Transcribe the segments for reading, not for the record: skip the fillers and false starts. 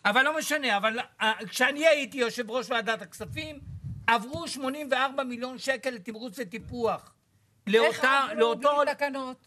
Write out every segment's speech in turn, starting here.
אבל לא משנה, אבל כשאני הייתי יושב ראש ועדת הכספים, עברו 84 מיליון שקל לתמרוץ וטיפוח. איך עברו בלי תקנות?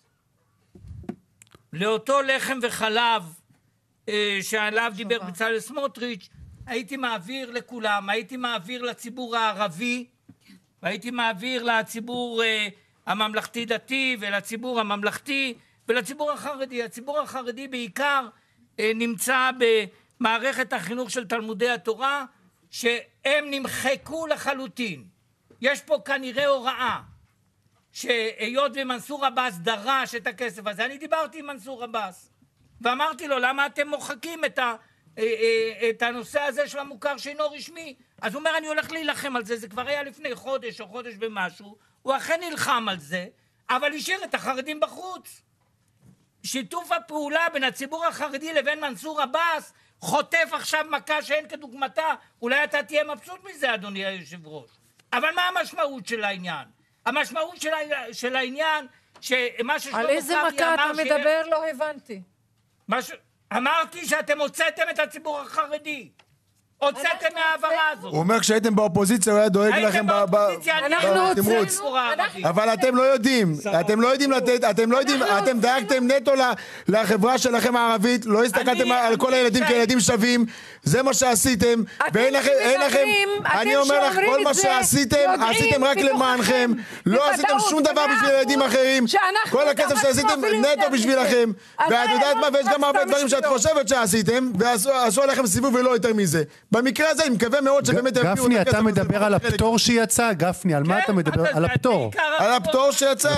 לאותו לחם וחלב שעליו דיבר בצלאל סמוטריץ', הייתי מעביר לכולם, הייתי מעביר לציבור הערבי, והייתי מעביר לציבור הממלכתי דתי ולציבור הממלכתי ולציבור החרדי. הציבור החרדי בעיקר נמצא במערכת החינוך של תלמודי התורה, שהם נמחקו לחלוטין. יש פה כנראה הוראה שהיות ומנסור עבאס דרש את הכסף הזה, אני דיברתי עם מנסור עבאס ואמרתי לו, למה אתם מוחקים את הנושא הזה של המוכר שאינו רשמי? אז הוא אומר, אני הולך להילחם על זה. זה כבר היה לפני חודש או חודש ומשהו, הוא אכן נלחם על זה, אבל השאיר את החרדים בחוץ. שיתוף הפעולה בין הציבור החרדי לבין מנסור עבאס חוטף עכשיו מכה שאין כדוגמתה. אולי אתה תהיה מבסוט מזה, אדוני היושב ראש, אבל מה המשמעות של העניין? המשמעות של העניין שמה על איזה מכה אתה מדבר? לא הבנתי. אמרתי שאתם הוצאתם את הציבור החרדי, הוצאתם מהעברה הזאת. הוא אומר כשהייתם באופוזיציה הוא היה דואג לכם בתמרוץ, אבל אתם לא יודעים, אתם דאגתם נטו לחברה שלכם הערבית, לא הסתכלתם על כל הילדים כילדים שווים, זה מה שעשיתם, ואין לכם, אני אומר לך, כל מה שעשיתם, עשיתם רק למענכם, לא עשיתם שום דבר בשביל ילדים אחרים, כל הכסף שעשיתם נטו בשבילכם, ואת יודעת מה, ויש גם הרבה דברים שאת חושבת שעשיתם, ועשו עליכם סיבוב ולא יותר מזה. במקרה הזה אני מקווה מאוד שבאמת גפני, אתה מדבר על הפטור שיצא? גפני, על מה אתה מדבר? על הפטור. על הפטור שיצא.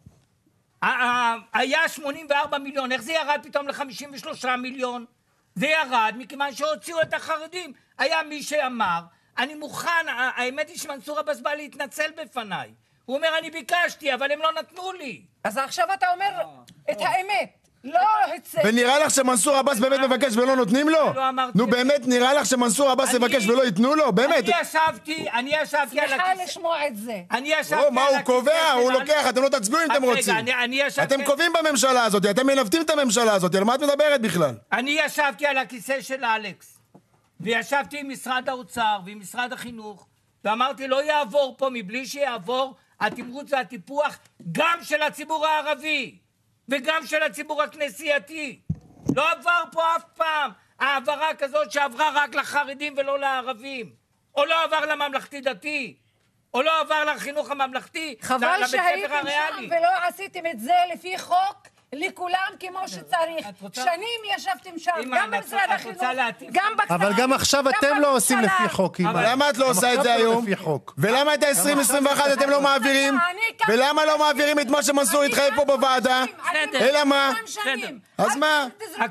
היה 84 מיליון, איך זה ירד פתאום ל-53 מיליון? זה ירד מכיוון שהוציאו את החרדים. היה מי שאמר, אני מוכן, האמת היא שמנסור עבאס בא להתנצל בפניי. הוא אומר, אני ביקשתי, אבל הם לא נתנו לי. אז עכשיו אתה אומר את האמת. לא הצא. ונראה לך שמנסור עבאס באמת מבקש ולא נותנים לו? נו באמת, נראה לך שמנסור עבאס מבקש ולא ייתנו לו? באמת. אני ישבתי על הכיסא. לשמוע את זה. מה הוא קובע? הוא לוקח, אתם לא תצביעו אם אתם רוצים. אתם קובעים בממשלה הזאת, אתם מנווטים את הממשלה הזאת, על מה את מדברת בכלל? אני ישבתי על הכיסא של אלכס, וישבתי עם משרד האוצר ועם משרד החינוך, ואמרתי לא יעבור פה מבלי שיעבור התמרוץ והטיפוח גם של הציבור הערבי. וגם של הציבור הכנסייתי. לא עבר פה אף פעם העברה כזאת שעברה רק לחרדים ולא לערבים. או לא עבר לממלכתי דתי. או לא עבר לחינוך הממלכתי. חבל שהייתם שם ולא עשיתם את זה לפי חוק לכולם כמו שצריך. שנים ישבתם שם, גם במשרד החינוך, גם בקטנה. אבל גם עכשיו אתם לא עושים לפי חוק. למה את לא עושה את זה היום? ולמה את ה-2021 אתם לא מעבירים? ולמה לא מעבירים את מה שמנסור התחייב פה בוועדה? אלא מה? אז מה?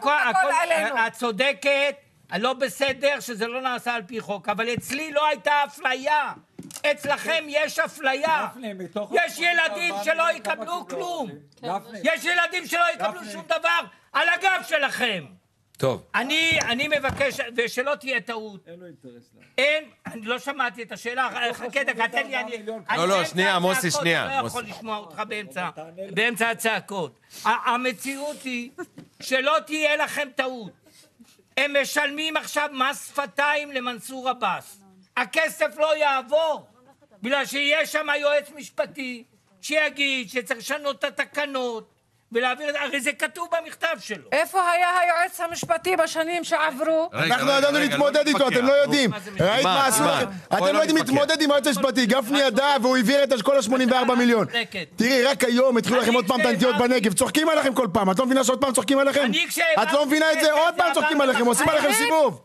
את צודקת, לא בסדר שזה לא נעשה על פי חוק, אבל אצלי לא הייתה אפליה. אצלכם יש אפליה. יש ילדים שלא יקבלו כלום. יש ילדים שלא יקבלו שום דבר על הגב שלכם. טוב. אני מבקש, ושלא תהיה טעות. אני לא שמעתי את השאלה, חכה דקה, תן לי, לא, שנייה, מוסי, שנייה. אני לא יכול לשמוע אותך באמצע הצעקות. המציאות היא שלא תהיה לכם טעות. הם משלמים עכשיו מס שפתיים למנסור עבאס. הכסף לא יעבור, בגלל שיש שם יועץ משפטי שיגיד שצריך לשנות את התקנות ולהעביר את זה, הרי זה כתוב במכתב שלו. איפה היה היועץ המשפטי בשנים שעברו? אנחנו ידענו להתמודד איתו, אתם לא יודעים. ראית מה עשו לכם? אתם לא יודעים להתמודד עם היועץ המשפטי. גפני ידע והוא העביר את כל ה-84 מיליון. תראי, רק היום התחילו לכם עוד פעם תנתיות בנגב, צוחקים עליכם כל פעם. את לא מבינה שעוד פעם צוחקים עליכם? את לא מבינה את זה? עוד פעם צוחקים עליכם, עושים עליכם סיבוב.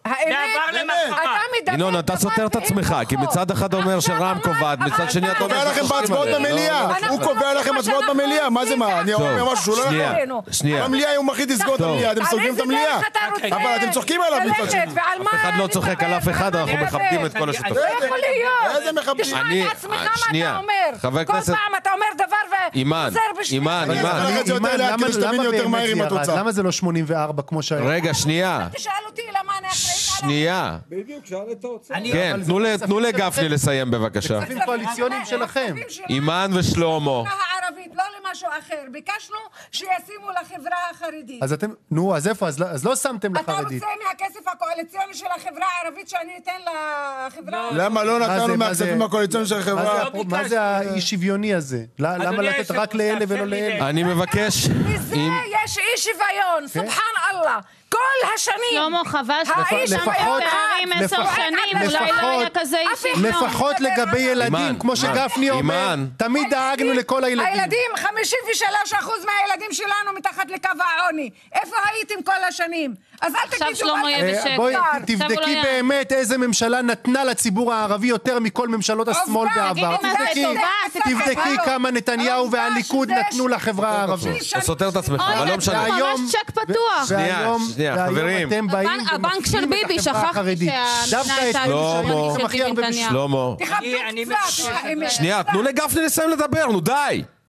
ינון, אתה סותר את עצמך, כי מצד אחד אומר שרע"מ קובעת, מצד שני אתה אומר לכם בהצבעות במליאה. הוא קובע לכם הצבעות במליאה. מה זה מה? אני אומר משהו לא נכון. במליאה הוא מחליט לסגור את המליאה, אתם סוגרים את המליאה. אבל אתם צוחקים עליו מצד שני. אף אחד לא צוחק על אף אחד, אנחנו מכבדים את כל השותפים. לא יכול להיות. איזה מכבדים? תשמע את עצמך מה אתה אומר. חבר כנסת... כל פעם אתה אומר דבר וחוזר אימן. למה זה לא 84 כמו שהיה? רגע, שנייה. תשאל אותי למה אני אחראית עליו. שנייה. בדיוק, שאל את האוצר. כן, תנו לגפני לסיים בבקשה. כספים קואליציוניים שלכם. אימן ושלמה. לא למשהו אחר. ביקשנו שישימו לחברה החרדית. אז אתם, נו, אז איפה? אז לא שמתם לחרדית. אתה רוצה מהכסף הקואליציוני של החברה הערבית שאני אתן לחברה? למה לא נתנו מהכספים הקואליציוניים של החברה? מה זה האי שוויוני הזה? למה לתת רק לאלה ולא לאלה? אני מבקש... מזה יש אי שוויון, סובחן אללה. כל השנים. שלמה, חבל שאתם פערים 10 שנים, אולי לא היה כזה אי שוויון. לפחות לגבי ילדים, כמו שגפני אומר, תמיד דאגנו לכל הילדים. הילדים, 53% מהילדים שלנו מתחת לקו העוני. איפה הייתם כל השנים? אז אל תגידו... עכשיו שלמה יהיה בשקט. בואי תבדקי באמת איזה ממשלה נתנה לציבור הערבי יותר מכל ממשלות השמאל בעבר. תבדקי כמה נתניהו והליכוד נתנו לחברה הערבית. אתה סותר את עצמך, אבל לא משנה. ממש צ'ק פתוח. שנייה, חברים. אתם באים הבנק של ביבי, שכחתי שלמה, תנו לגפני לסיים לדבר, נו די.